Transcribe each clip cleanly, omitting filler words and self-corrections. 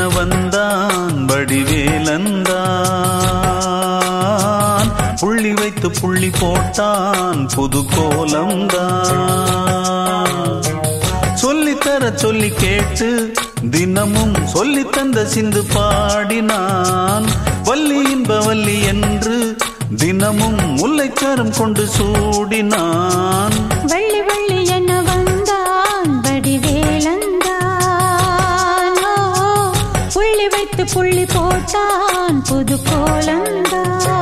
வந்தான் வடிவேலந்தான். புள்ளி வைத்து புள்ளி போட்டான் புது கோலம்தான். சொல்லித்தர சொல்லி கேட்டு தினமும் சொல்லி தந்த சிந்து பாடினான். வள்ளி இன்ப வள்ளி என்று தினமும் முல்லைச்சாரம் கொண்டு சூடினான். வள்ளி வள்ளி என வந்தான் வடிவேலந்தான். புள்ளி வைத்து புள்ளி போட்டான் புது கோலந்தான்.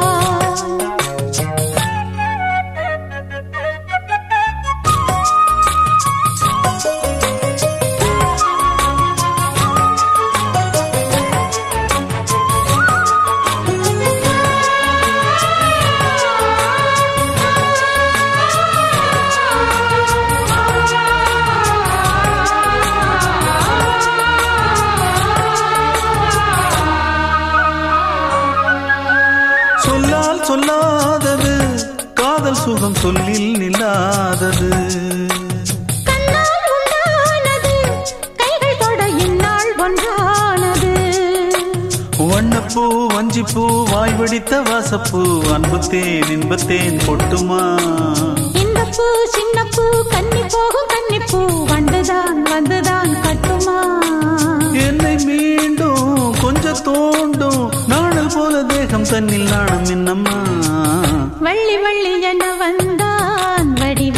சொல்லாதது காதல் சுகம் சொல்லில் நில்லாதது. கைகள் தொட இந்நாள் ஒன்றானது. வண்ணப்பூ வஞ்சிப்பூ வாய் வடித்த வாசப்பூ அன்புத்தேன் இன்பத்தேன் பொட்டுமா. இந்த பூ சின்ன பூ கன்னி போகும் கன்னிப்பூ வந்துதான் வந்துதான் கட்டுமா. என்னை மீண்டும் கொஞ்சம் தோண்டும் நாணல் போல தேகம் தன்னில் நாணம் என்னம்மா. வள்ளி வள்ளி என வந்தான்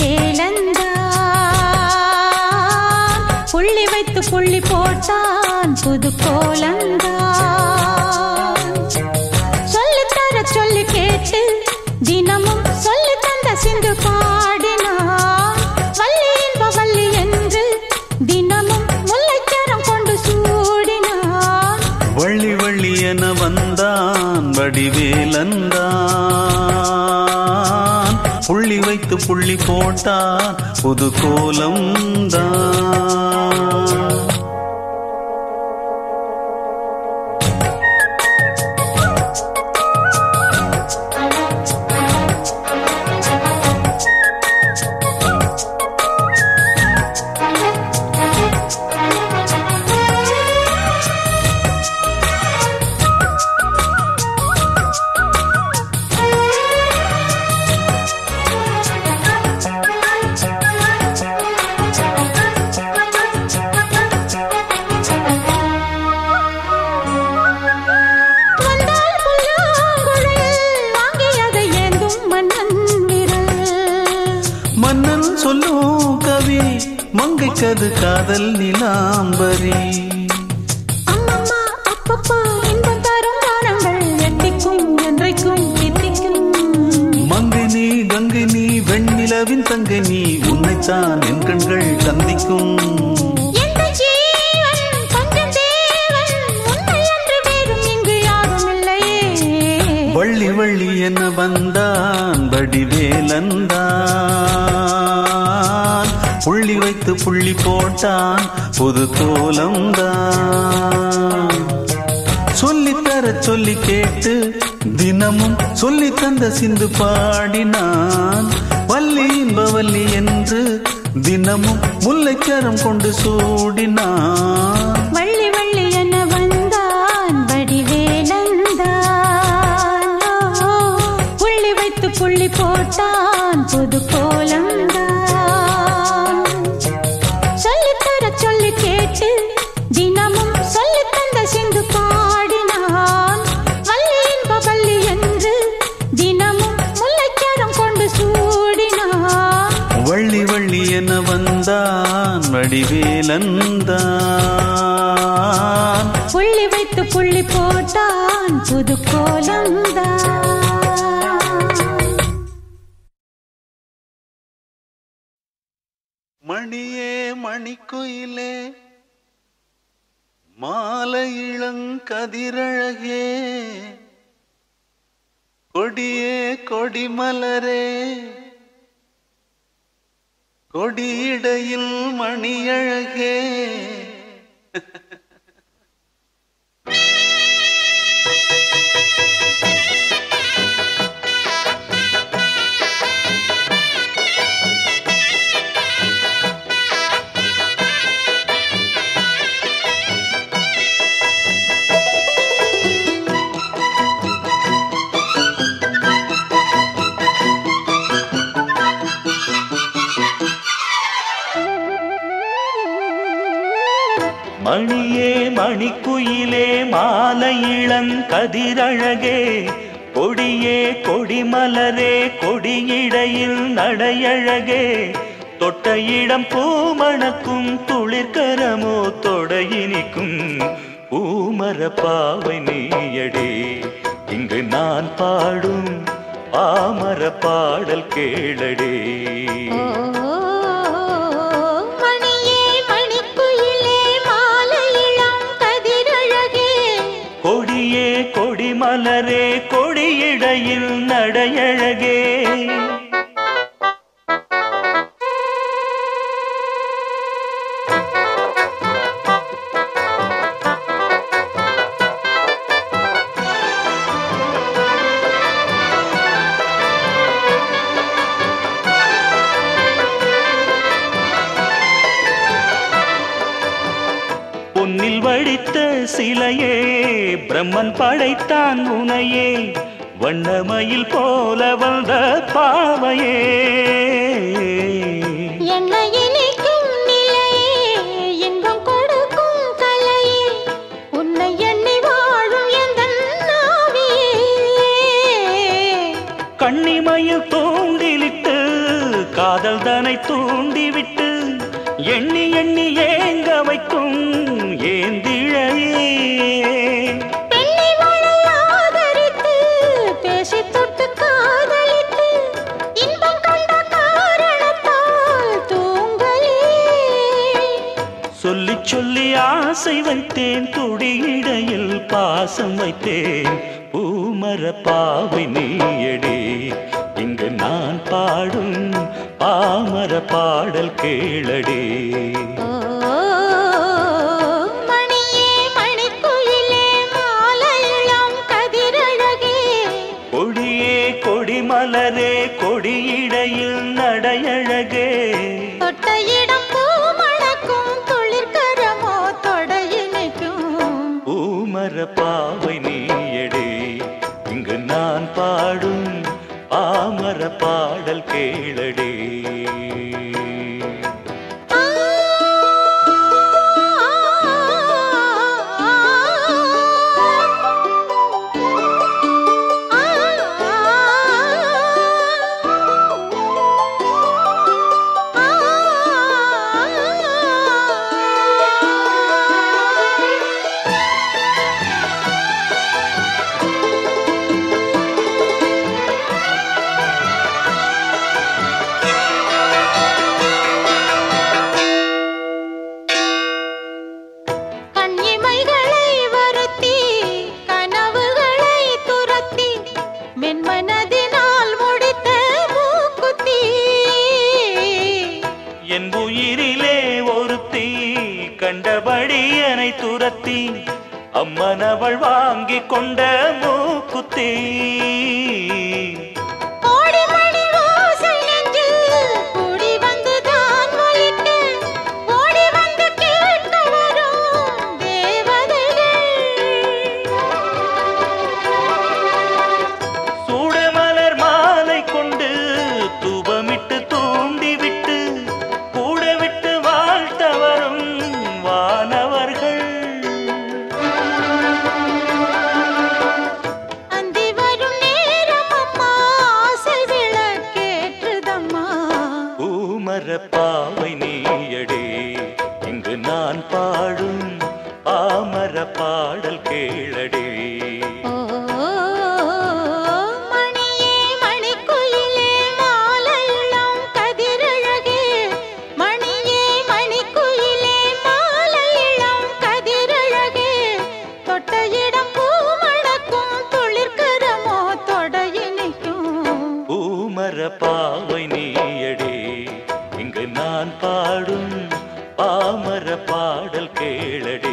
வடிவேலந்தான். புள்ளி வைத்து புள்ளி போட்டான் புது கோலந்தான். சொல்லித்தர சொல்லி கேட்டு தினமும் சொல்லி தந்த சிந்து பாடினான். வள்ளி இன்ப வள்ளி என்று தினமும் முல்லைச்சாரம் கொண்டு சூடினான். வள்ளி வள்ளி என வந்தான் வடிவேலந்தான். புள்ளி வைத்து புள்ளி போட்டான் புது கோலம்தான். மன்னன் சொல்லும் கவி மங்கைக்கது காதல் நிலாம்பரி. அம்மம்மா அப்பப்பா இன்பம் தரும் காரணங்கள் எட்டிக்கும் என்றைக்கும் எட்டிக்கும். மங்கை நீ கங்கை நீ வெண்ணிலவின் தங்கை நீ உன்னைத்தான் என் கண்கள் சந்திக்கும். வள்ளி வள்ளி என வந்தான் வடிவேலந்தான். புள்ளி வைத்து புள்ளி போட்டான் புது கோலம்தான். சொல்லித்தர சொல்லி கேட்டு தினமும் சொல்லி தந்த சிந்து பாடினான். வள்ளி இன்ப வள்ளி என்று தினமும் முல்லைச்சாரம் கொண்டு சூடினான். வள்ளி வள்ளி என வந்தான் வடிவேலந்தான். புள்ளி வைத்து புள்ளி போட்டான் புது கோலம்தான். சொல்லித்தர சொல்லி கேட்டு தினமும் சொல்லி தந்த சிந்து பாடினான். வள்ளி இன்ப வள்ளி என்று தினமும் முல்லைச்சாரம் கொண்டு சூடினான். வள்ளி வள்ளி என வந்தான் வடிவேலந்தான். புள்ளி வைத்து புள்ளி போட்டான் புது கோலம்தான். மணியே மணிக்குயிலே மாலை இளங்கதிரழகே கொடியே கொடிமலரே கொடியிடையில் மணியழகே. மணியே மணிக்குயிலே மாலை இளங்கதிரழகே கொடியே கொடிமலரே கொடியிடையில் நடையழகே தொட்ட இடம் பூமணக்கும் துளிர்கரமோ தொடையினிக்கும் பூமர பாவை நீயடே இங்கு நான் பாடும் பாமர பாடல் கேளடே கொடியே கொடிமலரே கொடியிடையில் நடையழகே பொன்னில் வடித்த சிலையே பிரம்மன் படைத்தான் உனையே வண்ணமயில் போல வந்த பாவையே என்னை இனிக்கும் நிலையே இன்பம் கொடுக்கும் கலையே உன்னை எண்ணி வாழும் எந்தன் நாவியே கண்ணிமயில் தூண்டிலிட்டு காதல் தனை தூண்டிவிட்டு எண்ணி எண்ணி ஏங்க வைக்கும் ஏந்திழையே பெண்ணை மழை ஆதரித்து பேசி தொட்டு காதலித்து இன்பம் கண்ட காரணத்தால் தூங்கலே சொல்லி சொல்லி ஆசை வைத்தேன் துடியிடையில் பாசம் வைத்தேன் பூமர பாவை நீயடே இங்கு நான் பாடும் பாமர பாடல் கேளடே மணியே மணிக்குயிலே மாலை இளங்கதிரழகே கொடியே கொடிமலரே கொடியிடையில் நடையழகே தொட்ட இடம் பூமணக்கும் துளிர்கரமோ தொடையினைக்கும் பூமர பாவை நீயடே இங்கு நான் பாடும் பாமர பாடல் கேளடே என் உயிரிலே ஒருத்தி கண்டபடி என்னை துரத்தி அம்மனவள் வாங்கி கொண்ட மூக்குத்தி சூடமலர் மாலை கொண்டு தூபமிட்டு தூண்டிவிட்டு கூட விட்டு வாழ்த்தவரும் வானவர்கள் அந்தி வரும் நேரம் அம்மா ஆசை விளக்கேற்றுதம்மா பூமர பாவை நீயடே இங்கு நான் பாடும் பாமர பாடல் கேளடே பாவை நீயடே இங்கு நான் பாடும் பாமர பாடல் கேளடே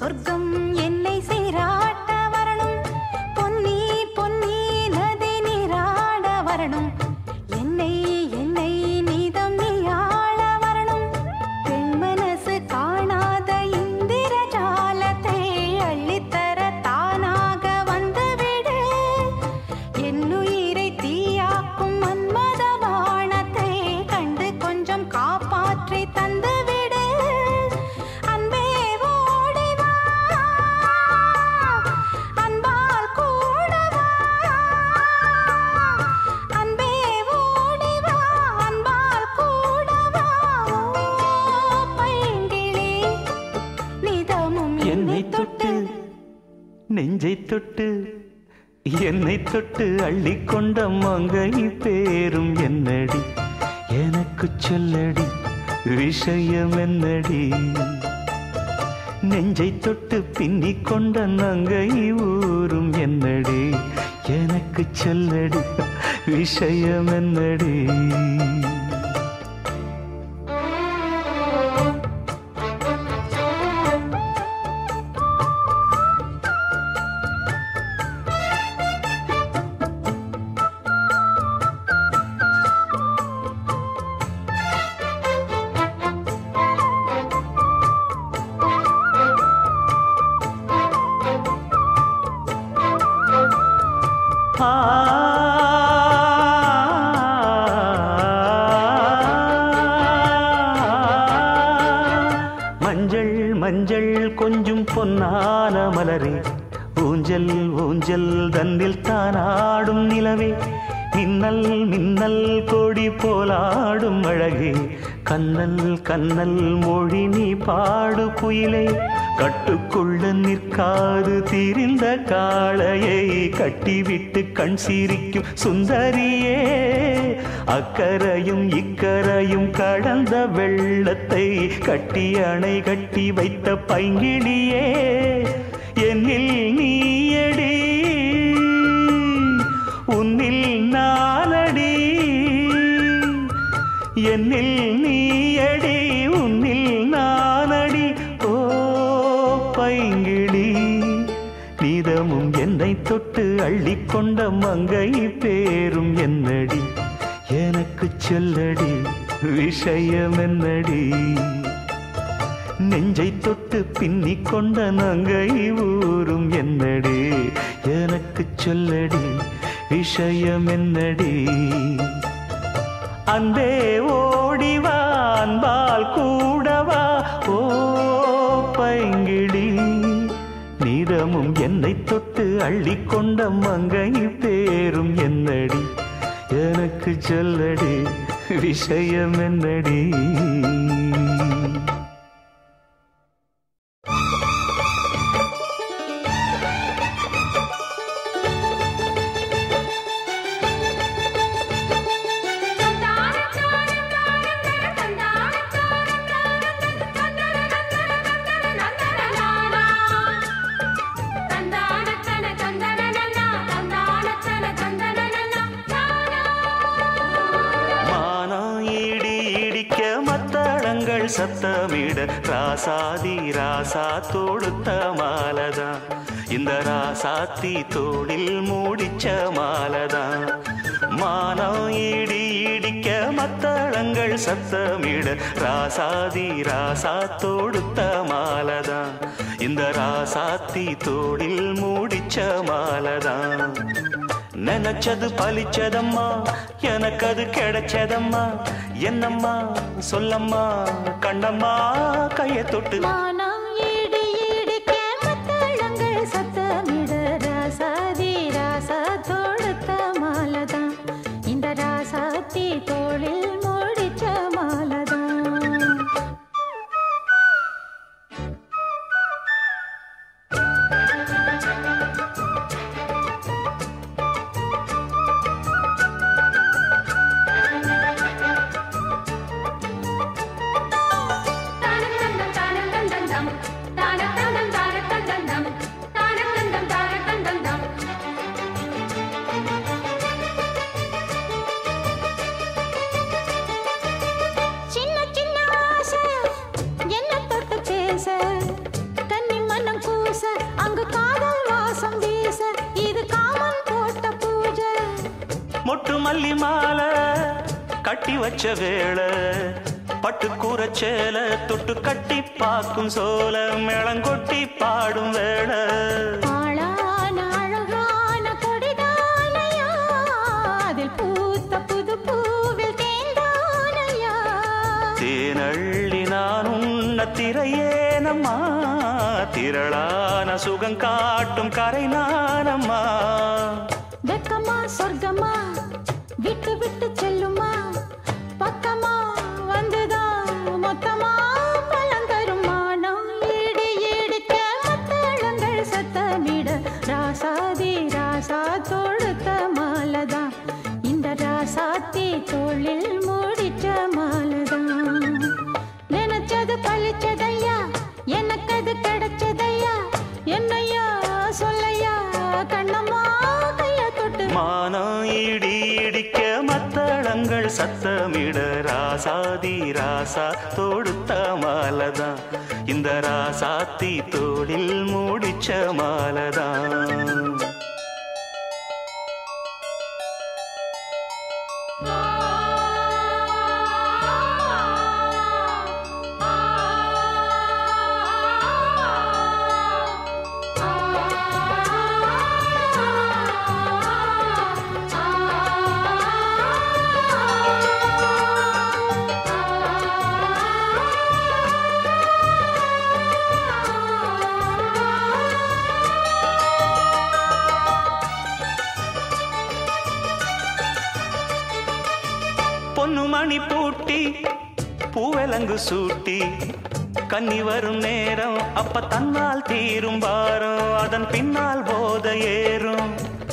சொர்க்கம் என்னை சீராட்ட வரணும், பொன்னி பொன்னி நதி நீராட வரணும், என்னை என்னை நீதம் நீயாள வரணும். பெண் மனசு காணாத இந்திர ஜாலத்தை அள்ளித்தர தானாக வந்துவிடு. என்னுயிரை தீயாக்கும் மன்மத பாணத்தை கண்டு கொஞ்சம் காப்பாற்றி தந்துவிடு. அன்பே ஓடிவா, அன்பால் கூடவா, அன்பே ஓடிவா, அன்பால் கூடவா. ஓ பைங்கிளி, நிதமும் என்னை தொட்டு நெஞ்சை தொட்டு என்னை தொட்டு அள்ளிக்கொண்ட மங்கை பேரும் என்னடி, எனக்கு சொல்லடி விஷயம் என்னடி. நெஞ்சை தொட்டு பின்னிக் கொண்ட நங்கை ஊரும் என்னடி, எனக்கு சொல்லடி விஷயம் என்னடி. மஞ்சள் மஞ்சள் கொஞ்சம் பொன்னான மலரே, ஊஞ்சல் ஊஞ்சல் தன்னில் தானாடும் நிலவே, மின்னல் மின்னல் கொடி போலாடும் அழகே, கண்ணல் கண்ணல் மொழி நீ பாடு குயிலே. கட்டுக்குள்ள நிற்காது திரிந்த காளையை கட்டிவிட்டு கண் சிரிக்கும் சுந்தரியே, அக்கரையும் இக்கரையும் கடந்த வெள்ளத்தை கட்டி அணை கட்டி வைத்த பைங்கிளியே. என்னில் நீயடி, உன்னில் நானடி, என்னில் நீயடி, உன்னில் நானடி. ஓ பைங்கிளி, நீதமும் என்னை தொட்டு அள்ளிக்கொண்ட மங்கை பேரும் என்னடி, எனக்கு சொல்லடி விஷயம் என்னடி. நெஞ்சை தொட்டு பின்னிக் கொண்ட நங்கை ஊரும் என்னடி, எனக்கு சொல்லடி விஷயம் என்னடி. அன்பே ஓடிவா, அன்பால் கூடவா. ஓ பைங்கிளி, நீதமும் என்னை தொட்டு அள்ளிக்கொண்ட மங்கை பேரும் என்னடி, எனக்கு சொல்லடி விஷயம் என்னடி. சத்தமிட ராசாதி ராசா தொடுத்த மாலதான், இந்த ராசாத்தி தோளில் மூடிச்ச மாலதான். மானம் இடி இடிக்க மத்தளங்கள் சத்தமிட ராசாதி ராசா தொடுத்த மாலதான், இந்த ராசாத்தி தோளில் மூடிச்ச மாலதான். நினைச்சது பலிச்சதம்மா, எனக்கு அது கிடைச்சதம்மா, என்னம்மா சொல்லம்மா கண்ணம்மா கையை தொட்டு. மானம் இடி இடிக்க மத்தளங்கள் சத்தமிட ராசாதி ராசா தொடுத்த மாலதான், இந்த ராசாத்தி தோளில் மூடிச்ச மாலதான். மொட்டு மல்லி மாலை கட்டி வச்ச வேளை பட்டு கூரச்சேல தொட்டு கட்டி பாக்கும் சோல மேளங்கொட்டி பாடும் வேளை ஆளான அழகான கொடிதானையா அதில் பூத்த புது பூவில் தேந்தானையா தேனள்ளி நான் உன்ன திரையேனம்மா திரளான சுகம் காட்டும் கரை நானம்மா வெக்கமா சொர்க்கமா விட்டு விட்டு செல்லுமா பக்கமா வந்துதான் மொத்தமா பலம் தருமா நாம் ஈடு ஈடுக்க மத்தளங்கள் சத்தமிட ராசாதி ராசா தொடுத்த மாலதான் இந்த ராசாத்தி தோளில் மூடிச்ச மாலதான் நினைச்சது பழிச்சதையா எனக்கு அது கிடைச்சதையா என்னையா சொல்லையா கண்ணம்மா மானம் இடி இடிக்க மத்தளங்கள் சத்தமிட ராசாதி ராசா தொடுத்த மாலதான் இந்த ராசாத்தி தோளில் மூடிச்ச மாலதான் பொன்னுமணி பூட்டி பூவலங்கு சூட்டி கன்னி வரும் நேரம் அப்ப தன்னால் தீரும் பாரம் அதன் பின்னால் போத ஏறும்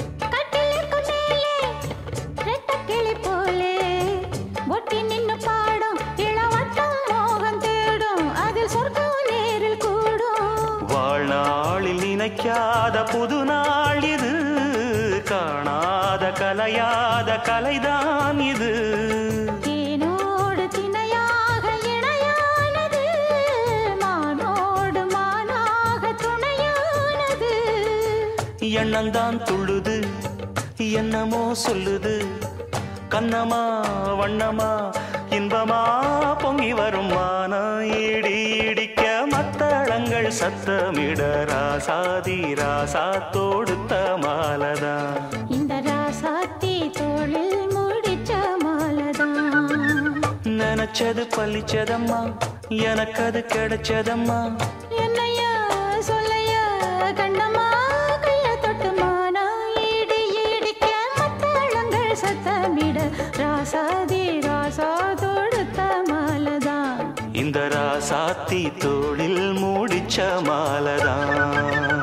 கிளி போலே ஒட்டி நின்னு பாடும் இளவட்டம் மோகம் தேடும் அதில் சொர்க்கம் நேரில் கூடும் வாழ்நாளில் நினைக்காத புது நாள் இது காணாத கலையாத கலைதான் இது தேனோடு திணையாக இணையானது மானோடு மானாக துணையானது எண்ணந்தான் துள்ளுது என்னமோ சொல்லுது கண்ணமா வண்ணமா இன்பமா பொங்கி வரும் மானம் இடி இடிக்க மத்தளங்கள் சத்தமிட ராசாதி ராசா தொடுத்த மாலதான் இந்த ராசாத்தி தோளில் முடிச்ச மாலதான் நினைச்சது பழிச்சதம்மா எனக்கு அது கிடைச்சதம்மா என்னையா சொல்லையா கண்ணம்மா கைய தொட்டு மானா ஈடு ஈடிக்க மத்தளங்கள் சத்தமிட ராசாதி ராசா தொடுத்த மாலதான் இந்த ராசாத்தி தோளில் மூடிச்ச மாலதான்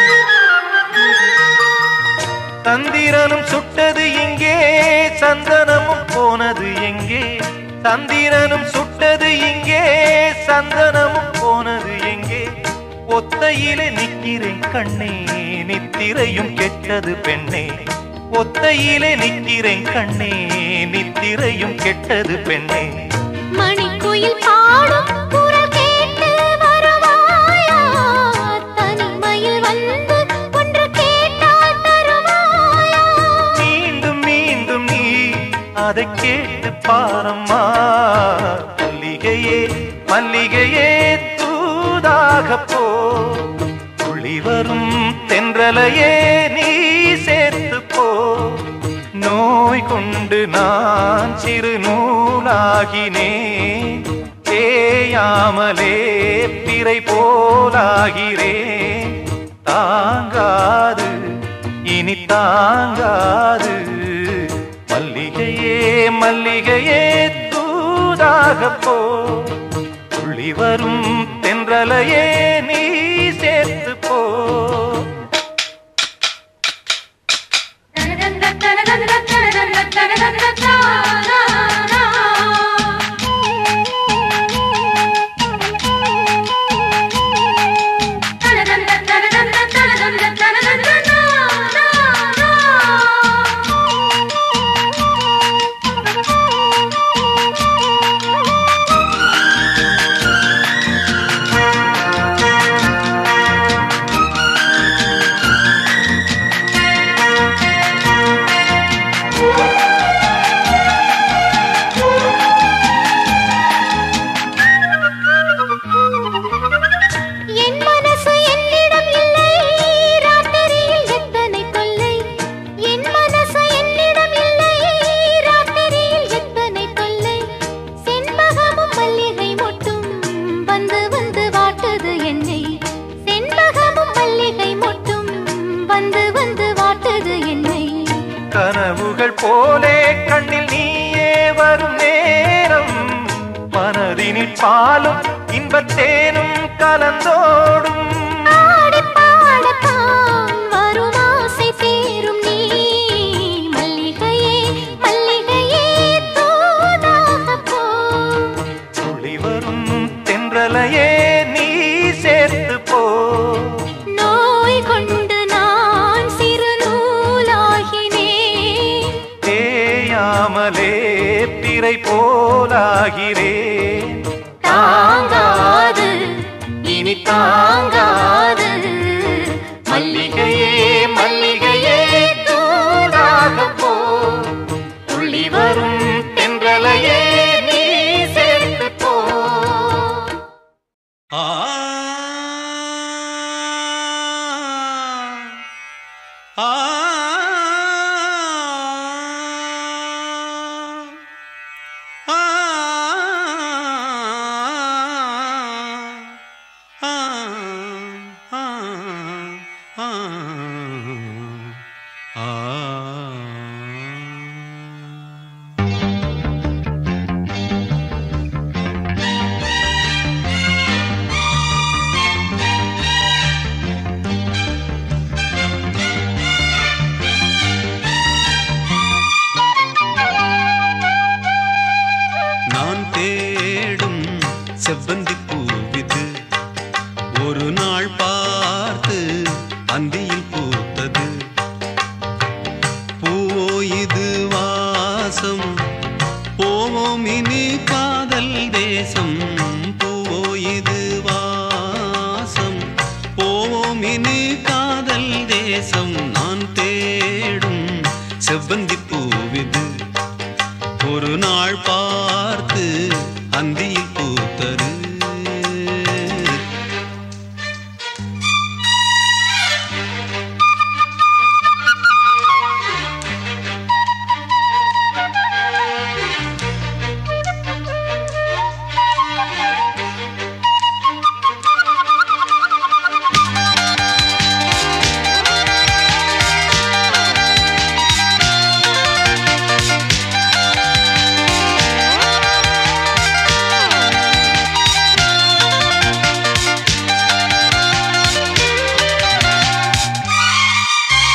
சந்திரனும் சுட்டது இங்கே சந்தன எங்கே சந்திரனும் சுட்டது இங்கே சந்தனமும் போனது எங்கே ஒத்தையிலே நிற்கிறேன் கண்ணே நித்திரையும் கெட்டது பெண்ணே ஒத்தையிலே நிற்கிறேன் கண்ணே நித்திரையும் கெட்டது பெண்ணே மணிக்குயில் பாடும் குரல் கேட்டு வருவாயா தனிமையில் வந்து ஒன்று கேட்டால் தருவாயா மீண்டும் மீண்டும் நீ அதை கேட்டு பாரம்மா மல்லிகையே மல்லிகையே தூதாக போ துளி வரும் தென்றலையே நீ சேர்த்து போ நோய் கொண்டு நான் சிறு நூலாகினேன் தேயாமலே பிறை போலாகிறேன் தாங்காது இனி தாங்காது மல்லிகையே மல்லிகையே தூதாக போ துளி வரும் தென்றலையே நீ சேர்த்து போ கனவுகள் போலே கண்ணில் நீயே வரும் நேரம் மனதினில் பாலும் இன்பத்தேனும் கலந்தோடும் துளி வரும் தென்றலையே நீ சேர்த்து போ நோய் கொண்டு நான் சிறு நூலாகினேன் தேயாமலே பிறை போலாகிறேன் தாங்காது இனி தாங்காது மல்லிகையே மல்லிகையே தூதாக போ துளி வரும் தென்றலையே நீ சேர்த்து போ ஆ ஆ நான் தேடும் செவ்வந்தி பூவிது ஒரு நாள் பார்த்து அந்தியில் பூத்தது பூவோ இது வாசம் போவோம் இனி காதல் தேசம் பூவோ இது வாசம் போவோம் இனி காதல் தேசம் நான் தேடும் செவ்வந்தி பூவிது ஒரு நாள் பார்த்து அந்தியில் பூத்தது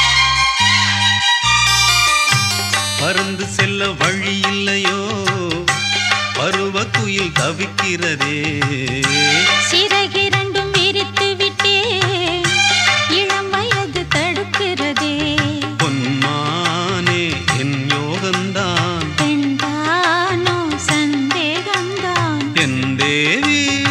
பறந்து செல்ல வழி இல்லையோ குயில் தவிக்கிறதே. சிறகிரண்டும் விரித்து விட்டே இளம் வயது தடுக்கிறதே. பொன்மானே என் யோகந்தான், பெண்தானோ சந்தேகம்தான். என் தேவி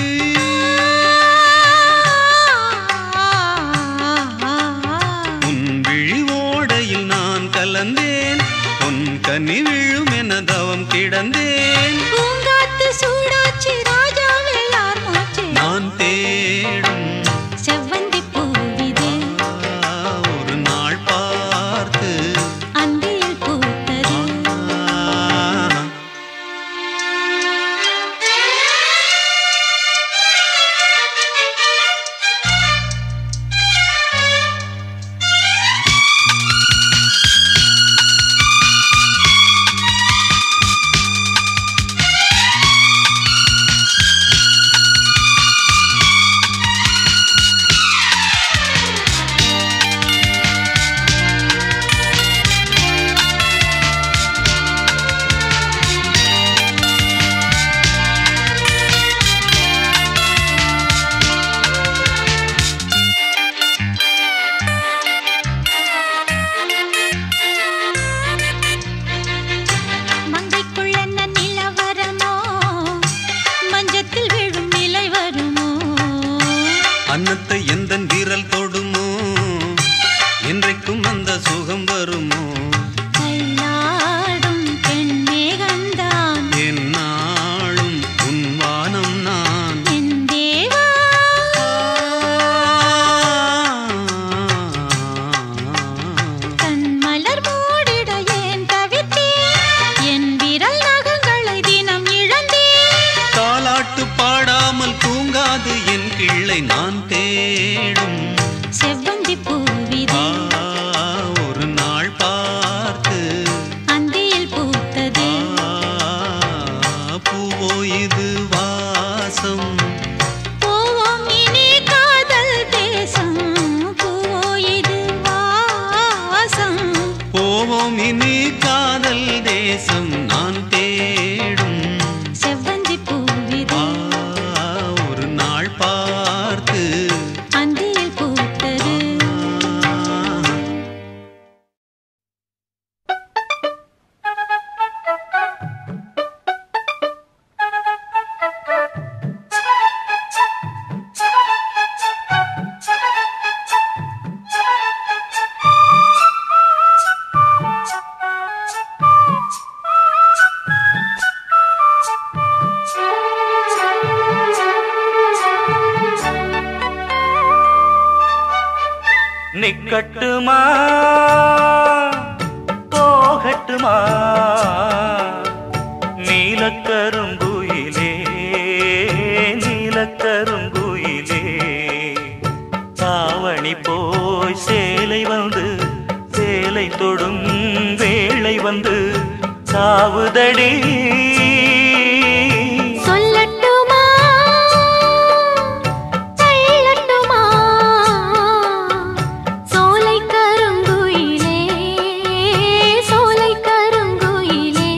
உன் விழி ஓடையில் நான் கலந்தேன், உன் கனி விழும் என தவம் கிடந்தேன். பூங்காத்து சூடாச்சி ராஜாவே யார் மூச்சு. நான் தேடும் செவ்வந்தி பூவிது ஒரு நாள் பார்த்து அந்தியில் பூத்தது. மங்கைக்குள்ளென்ன நிலவரமோ, மஞ்சத்தில் விழும் நிலை வருமோ. அன்னத்தை எந்தன் விரல் தொடுமோ, என்றைக்கும் அந்த சுகம் வருமோ. கையாடும் பெண்மேகந்தான் என்னாலும் உன் வானம் நான். என் தேவா. கண் மலர் மூடிட ஏன் தவித்தேன், என் விரல் நகங்களை தினம் இழந்தேன். தாலாட்டு பாடாமல் தூங்காது என் கிள்ளை நான் தேடும். செவ்வந்தி பூவிது ஒரு நாள் பார்த்து அந்தியில் பூத்தது. பூவோ இது வாசம், போவோம் இனி காதல் தேசம். பூவோ இது வாசம். போவோம் இனி காதல் தேசம். நான் தேடும் செவ்வந்தி பூவிது ஒரு நாள் பார்த்து அந்தியில் பூத்தது. நிக்கட்டுமா போகட்டுமா நீலக்கருங்குயிலே நீலக்கருங்குயிலே. தாவணி போய் சேலை வந்து சேலை தொடும் வேளை வந்து சாவுதடி. சொல்லட்டுமா சொல்லட்டுமா சோலை கருங்குயிலே சோலை கருங்குயிலே.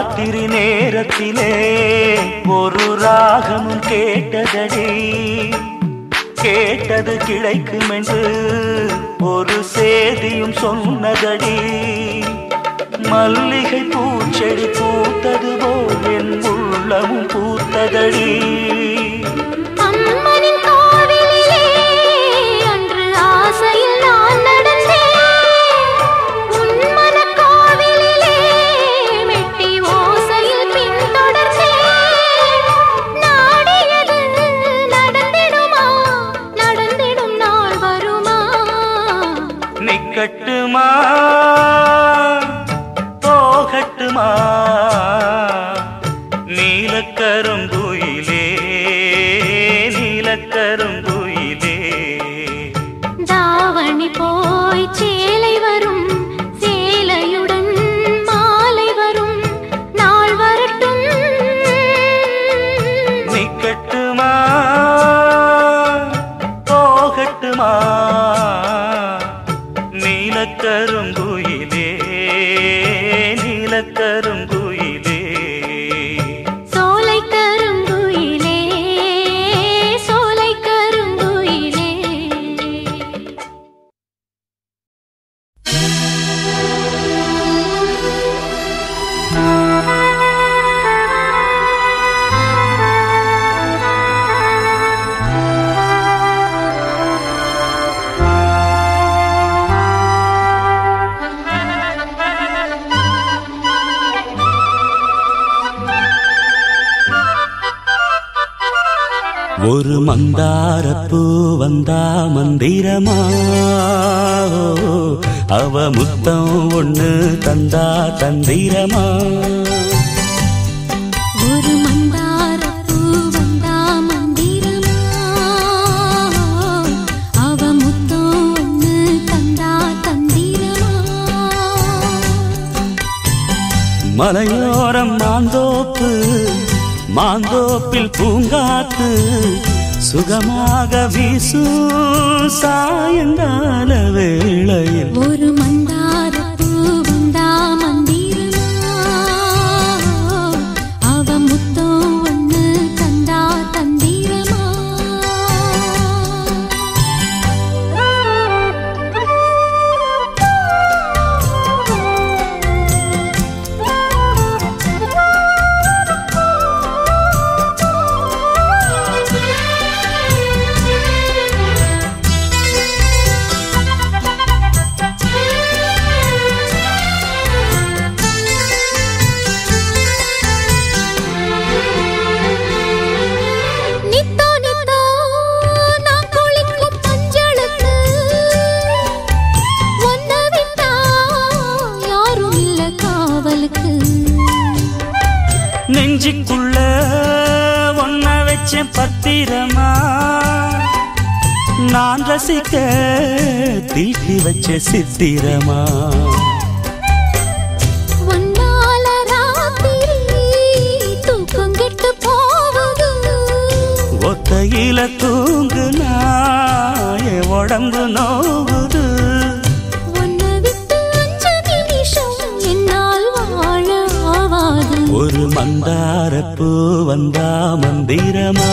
ராத்திரி நேரத்திலே ஒரு ராகமும் கேட்டதடி, கேட்டது கிடைக்கும் என்று ஒரு சேதியும் சொன்னதடி. மல்லிகை பூச்செடி பூத்தது போல் என் உள்ளமும் பூத்ததடி. அம்மனின் கோவிலிலே அன்று ஆசையில் நான் நடந்தேன், உன் மனக் கோவிலிலே மெட்டி ஓசையில் பின்தொடர்ந்தேன். நாடியது நடந்திடுமா, நடந்திடும் நாள் வருமா? நிக்கட்டுமா போகட்டுமா நீலக்கருங்குயிலே, நீலக்கருங்குயிலே. தாவணி போய் சேலை வரும், சேலையுடன் மாலை வரும், நாள் வரட்டும். நிக்கட்டுமா போகட்டுமா நீலக்கருங்குயிலே, நீலக்கருங்குயிலே. சோலை கருங்குயிலே, சோலை கருங்குயிலே. ஒரு மந்தாரப்பூ வந்தா மந்திரமா, அவ முத்தம் ஒண்ணு தந்தா தந்திரமா. ஒரு மந்தாரப்பூ வந்தா மந்திரமா, அவ முத்தம் ஒண்ணு தந்தா தந்திரமா. மலையோரம் மாந்தோப்பு, மாந்தோப்பில் பூங்காத்து சுகமாக வீசும் சாயங்கால வேளையில். ஒரு மந்தாரப்பூ வந்தா மந்திரமா, அவ முத்தம் ஒண்ணு தந்தா தந்திரமா. நித்தோ நித்தோ நான் குளிக்கும் மஞ்சளுக்கு ஒன்ன விட்டா யாரும் இல்ல காவலுக்கு. நெஞ்சுக்குள்ள ஒன்ன வச்ச பத்திரமா, நான் ரசிக்க தீட்டி வச்ச சித்திரமா. ஒன்னால ராத்திரி தூக்கம் கெட்டு போகுது, ஒத்தையில தூங்குனா என் உடம்பு நோகுது. ஒன்ன விட்டு 5 நிமிஷம் என்னால் வாழ ஆவாது. ஒரு மந்தாரப்பூ வந்தா மந்திரமா,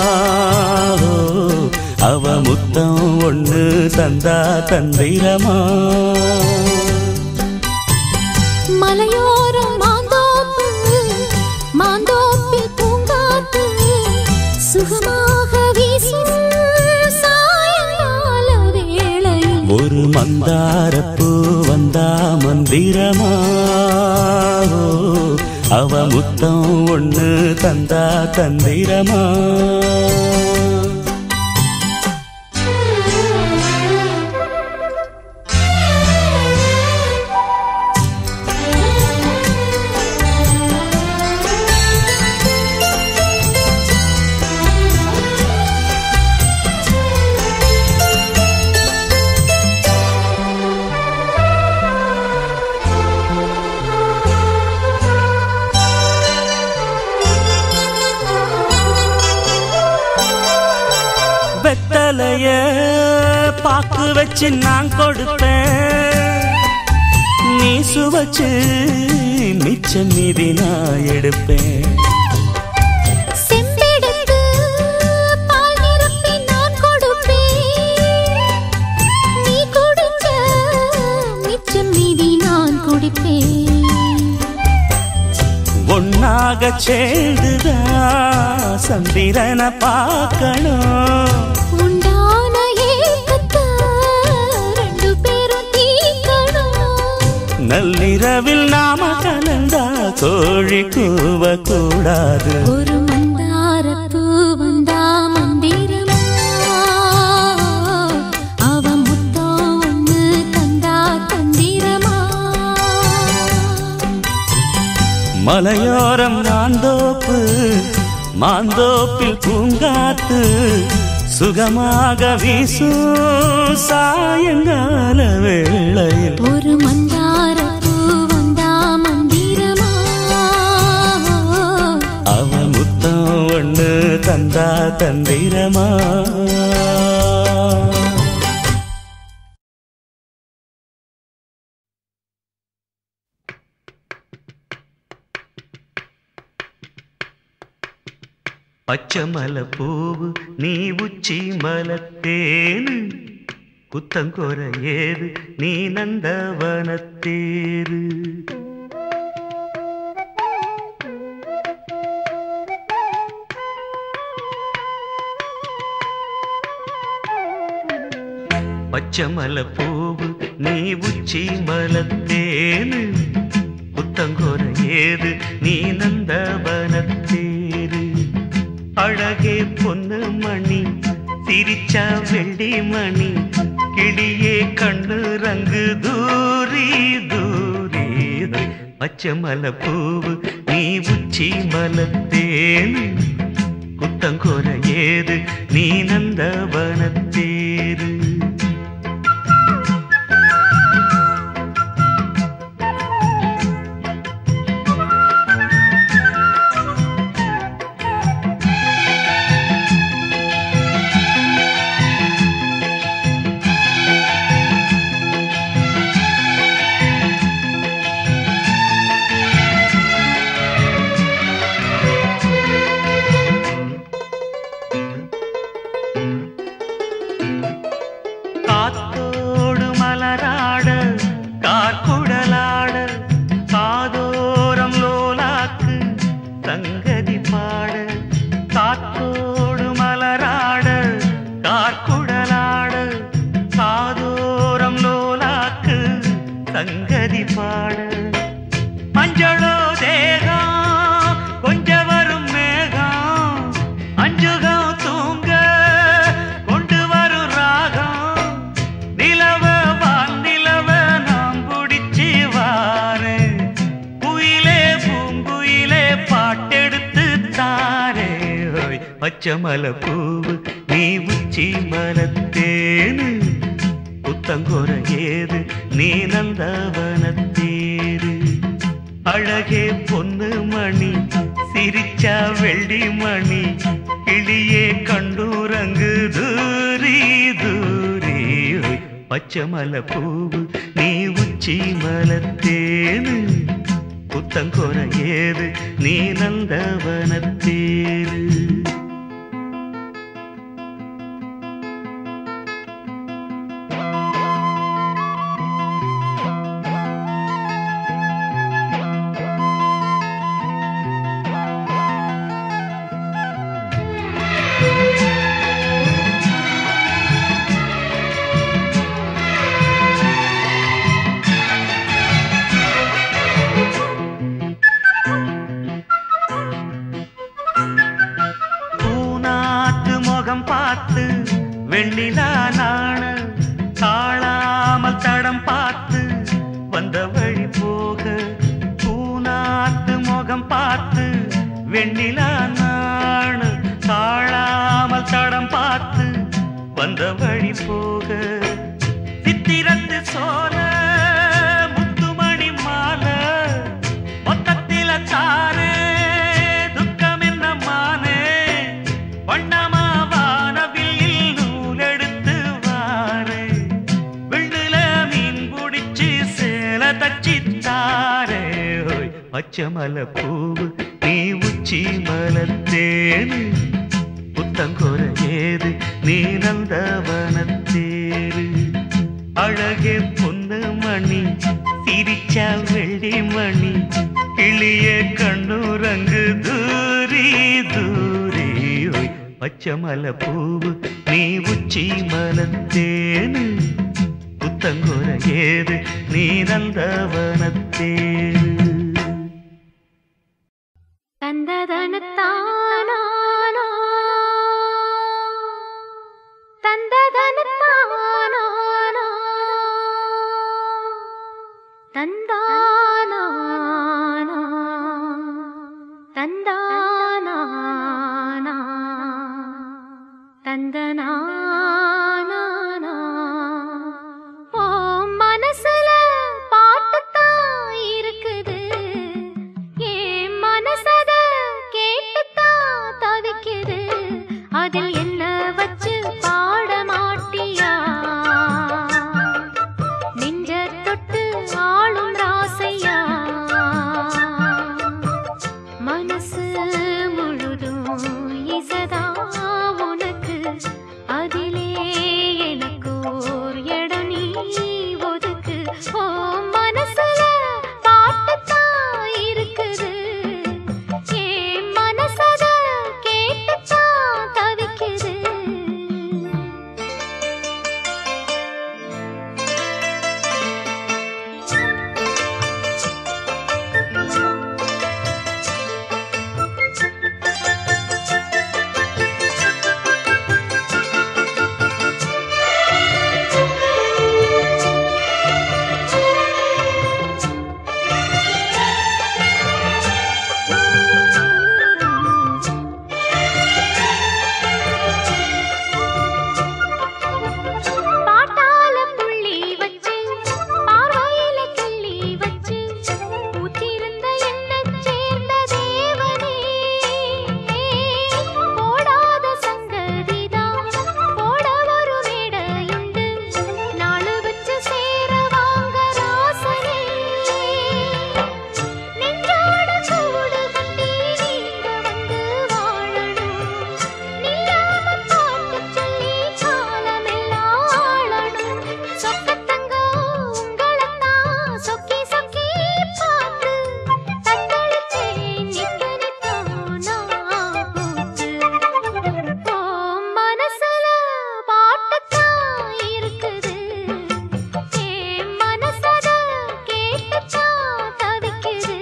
அவ முத்தம் ஒண்ணு தந்தா தந்திரமா. மலையோரம் மாந்தோப்பு, மாந்தோப்பில் பூங்காத்து சுகமாக வீசும் சாயங்கால வேளையில். ஒரு மந்தாரப்பூ வந்தா மந்திரமா, அவ முத்தம் ஒண்ணு தந்தா தந்திரமா. வெத்தலைய பாக்கு வச்சு நான் கொடுப்பேன், நீ சுவச்சு மிச்சம் மீதி நான் எடுப்பேன். செம்பெடுத்து பால் நிரப்பி நான் கொடுப்பேன். நீ குடிச்ச மிச்சம் மீதி நான் குடிப்பேன். ஒன்னாக சேர்ந்துதான் சந்திரனை பார்க்கணும். உண்டான ஏக்கத்தை ரெண்டு பேரும் தீர்க்கணும். நள்ளிரவில் நாம கலந்தா கோழி கூவக்கூடாது. ஒரு மந்தாரப்பூ வந்தா மந்திரமா, அவ முத்தம் ஒண்ணு தந்தா தந்திரமா. மலையோரம் மாந்தோப்பு, மாந்தோப்பில் பூங்காத்து சுகமாக வீசும் சாயங்கால வேளையில். ஒரு மந்தாரப்பூ வந்தா மந்திரமா, அவ முத்தம் ஒண்ணு தந்தா தந்திரமா. பச்சை மலை பூவு நீ உச்சி மலத்தேனு, குத்தங்கொர ஏது நீ நந்தவனத்தேரு. பச்சை மலை பூவு நீ உச்சி மலத்தேனு, குத்தங்கொர ஏது நீ நந்தவனத்தேரு. அழகே பொண்ணு மணி சிரிச்சா வெள்ளி மணி, கிளியே கண்ணு ரங்கு தூரி தூரி. பச்சை மலை பூவு நீ உச்சி மலத்தேனு, குத்தங்கொர ஏது நீ நந்தவனத்தேரு. காத்தோடு மலராட கார்குடலாட, காதோரம் லோலாக்கு சங்கதி பாட. காத்தோடு மலராட கார்குடலாட, காதோரம் லோலாக்கு சங்கதி பாட. மஞ்சளோ தேகம் கொஞ்ச வரும் மேகம், அஞ்சுகம் தூங்க கொண்டு வரும் ராகம். நிலவ வான் நிலவ நாம் பிடிச்சி வாரே, குயிலே பூங்குயிலே பாட்டெடுத்து தாரே. பச்சை மலை பூவு நீ உச்சி மலத்தேனு, குத்தங்கொர ஏது நீ நந்தவனத்தேரு. அழகே பொண்ணு மணி சிரிச்சா வெள்ளி மணி, கிளியே கண்டூரங்கு தூரி தூரி. பச்சை மலை பூவு நீ உச்சி மலத்தேனு, குத்தங்கொர ஏது நீ நந்தவனத்தேரு. பார்த்து வெண்ணிலா நாண, தாழாமல் தடம் பார்த்து வந்த வழி போக. பூநாத்து முகம் பார்த்து வெண்ணிலா நாண, தாழாமல் தடம் பார்த்து வந்த வழி போக. சித்திரத்து சோல முத்துமணி மாலை, மொத்தத்தில தாரே துக்கம் என்ன மானே. வண்ணமாவானவில் நூலெடுத்து வாரே, வெள்ளுல மீன் பிடிச்சு சேல தச்சி தாரே ஹோய் பச்சமல பூவு நீ உச்சி மலத்தேனு புத்தங்கோர ஏது நீ நந்தவனத்தேரு அழகே பொண்ணு மணி சிரிச்சா வெள்ளி மணி கிளிய கண்ணுரங்கு தூரி தூரி ஹோய் பச்சமல பூவு நீ உச்சி மலத்தேனு புத்தங்கோர ஏது நீ நந்தவனத்தேரு தந்ததனத்தானா தந்ததனத்தானா தந்தானா தந்தானா தந்தனா மனசுல பாட்டுத்தான் இருக்குது ஏன் மனசத கேட்டுத்தான் தவிக்குது அதில் என்ன வச்சு பாட மாட்டியா நெஞ்ச தொட்டு ஆளும் ராசையா மனசு முழுதும் இசதா உனக்கு அதிலே எனக்கு ஓர் இடம் நீ ஒதுக்கு ஓ மனசுல பாட்டுத்தான் இருக்குது ஏன் மனசத கேட்டுத்தான் தவிக்குது பாட்டால புள்ளி வச்சு பார்வையில கிள்ளி வச்சு ஊத்திருந்த எண்ணச் சேர்ந்த தேவனே போடாத சங்கதிதான் போட ஒரு மேடையுண்டு நாளு வச்சு சேர வாங்க ராசனே நெஞ்சோட கூடு கட்டி நீங்க வந்து வாழணும் நில்லாம பாட்டு சொல்லி காலமெல்லாம் ஆளணும் சொக்கத்தங்க உங்களத்தான் சொக்கி சொக்கி பார்த்து தத்தளிச்சே நிக்க நான் பூத்து ஓ மனசுல பாட்டுத்தான் இருக்குது ஏன் மனசத கேட்டுத்தான் தவிக்குது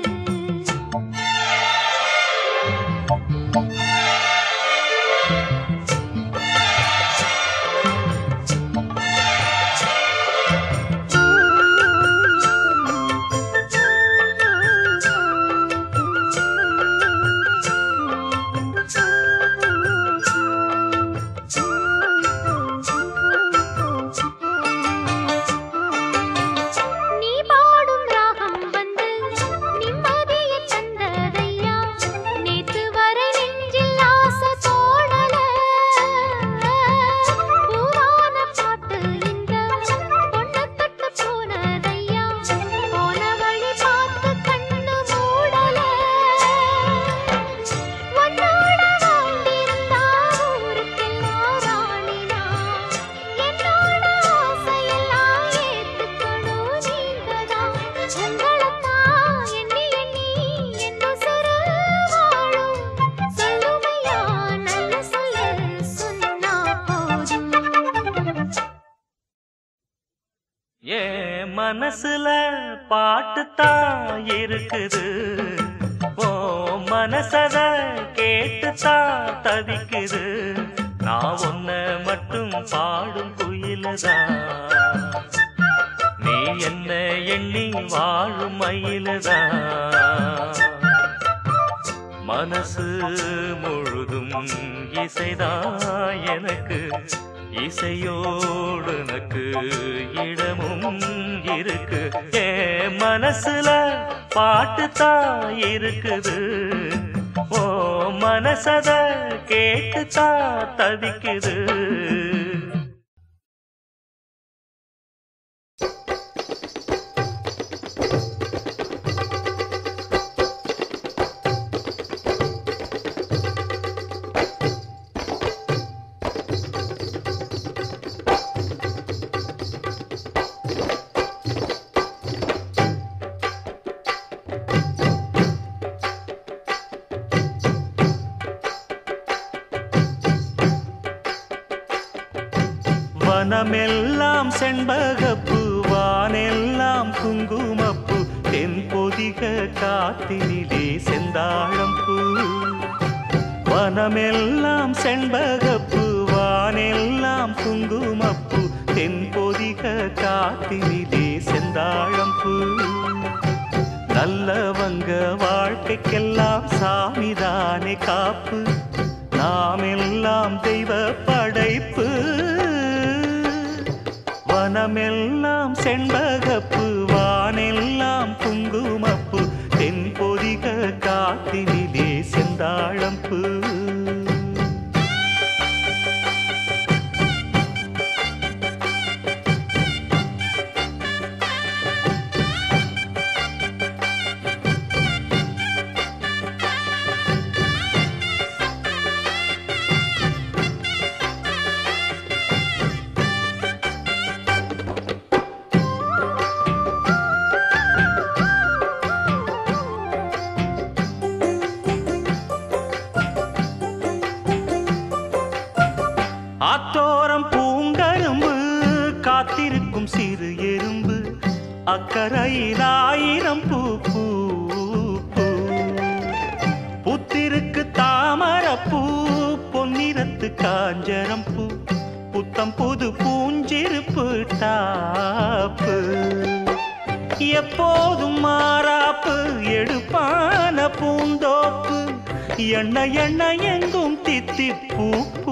நீ பாடும் ராகம் வந்து நிம்மதிய தந்ததையா நேத்து வரை நெஞ்சில் ஆசை தோணல பூவான பாட்டு இந்த பொண்ணு தொட்டு போனதையா போன வழி பார்த்து கண்ணு மூடல உன்னோட வாழ்ந்திருந்தா ஊருக்கெல்லாம் ராணினா என்னோட ஆசையெல்லாம் ஏத்துக்கணும் நீங்கதான் உங்களைத்தான் எண்ணி எண்ணி என் உசுரு வாழும் சொல்லுமையா நல்ல சொல்லு சொன்னா போதும் ஏ மனசுல பாட்டுத்தான் இருக்குது ஓ மனசத கேட்டுத்தான் தவிக்குது நான் ஒன்ன மட்டும் பாடும் குயிலதான் நீ என்ன எண்ணி வாழும் மயிலதான் மனசு முழுதும் இசைதான் எனக்கு இசையோடு எனக்கு இடமும் இருக்கு ஏ மனசுல பாட்டுத்தான் இருக்குது ஓ மனசத கேட்டுத்தான் தவிக்குது வனமெல்லாம் செண்பகப்பூ வானெல்லாம் குங்குமப்பூ தென்பொதிக காத்தினிலே செந்தாழம்பூ வனமெல்லாம் செண்பகப்பூ வானெல்லாம் குங்குமப்பூ தென்பொதிக காத்தினிலே செந்தாழம்பூ நல்லவங்க வாழ்க்கைக்கெல்லாம் சாமிதானே காப்பு நாம் எல்லாம் தெய்வ படைப்பு வனமெல்லாம் செண்பகப்பூ வானெல்லாம் குங்குமப்பூ தென்பொதிக காத்தினிலே செந்தாழம்பூ ஆத்தோரம் பூங்கரும்பு காத்திருக்கும் சிறு எறும்பு அக்கரையில் ஆயிரம் பூ பூ பூ புத்திருக்கு தாமரப்பூ பொன்னிறத்து காஞ்சரம் பூ புத்தம் புது பூஞ்சிருப்பு டாப்பு எப்போதும் மாறாப்பு எடுப்பான பூந்தோப்பு எண்ணெய் எண்ணெய் எங்கும் தித்திப்பூ பூ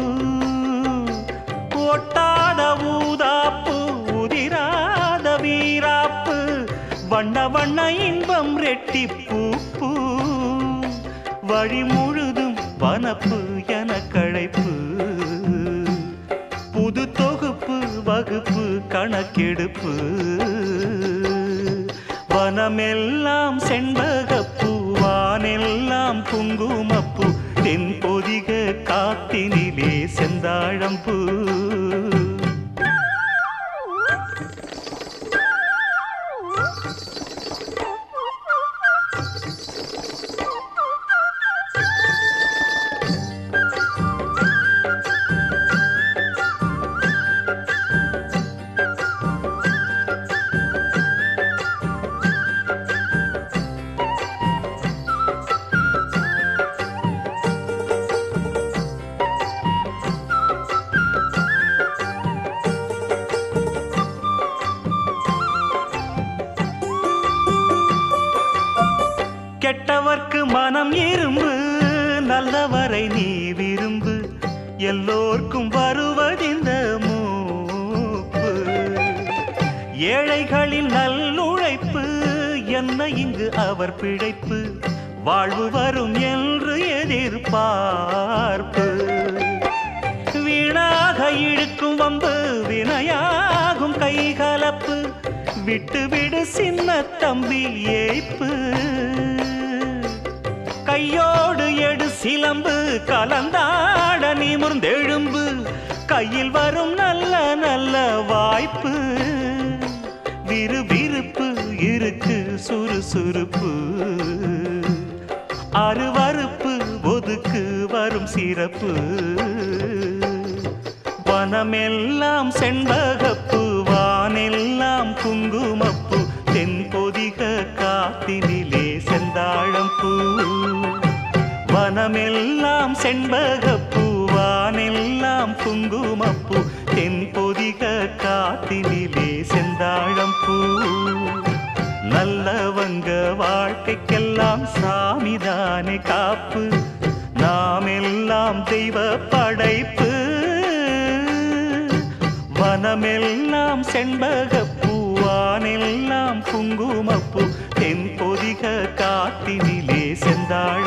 ஒட்டாத ஊதாப்பு உதிராத வீராப்பு வண்ண வண்ண இன்பம் ரெட்டிப்பூ பூ வழி முழுதும் வனப்பு என கழைப்பு புது தொகுப்பு வகுப்பு கணக்கெடுப்பு வனமெல்லாம் செண்பகப்பூ வானெல்லாம் குங்குமப்பூ தென்பொதிக காத்தினிலே செந்தாழம்பூ கெட்டவர்க்கு மனம் இரும்பு நல்லவரை நீ விரும்பு எல்லோர்க்கும் வருவதிந்த மூப்பு ஏழைகளின் நல்லுழைப்பு என்ன இங்கு அவர் பிழைப்பு வாழ்வு வரும் என்று எதிர்பார்ப்பு வீணாக இழுக்கும் வம்பு வினையாகும் கைகலப்பு விட்டு விடு சின்ன தம்பி ஏய்ப்பு கையோடு எடு சிலம்பு கலந்தாட நிமிர்ந்தெழும்பு கையில் வரும் நல்ல நல்ல வாய்ப்பு விறுவிறுப்பு இருக்கு சுறுசுறுப்பு அருவறுப்பு ஒதுக்கு வரும் சிறப்பு வனமெல்லாம் செண்பகப்பூ வானெல்லாம் குங்குமப்பூ தென்பொதிக காத்தினிலே செந்தாழம்பூ வனமெல்லாம் செண்பகப்பூ வானெல்லாம் குங்குமப்பூ தென்பொதிக காத்தினிலே செந்தாழம்பூ நல்லவங்க வாழ்க்கைக்கெல்லாம் சாமிதானே காப்பு நாம் எல்லாம் தெய்வ படைப்பு வனமெல்லாம் செண்பகப்பூ வானெல்லாம் குங்குமப்பூ தென்பொதிக காத்தினிலே செந்தாழம்பூ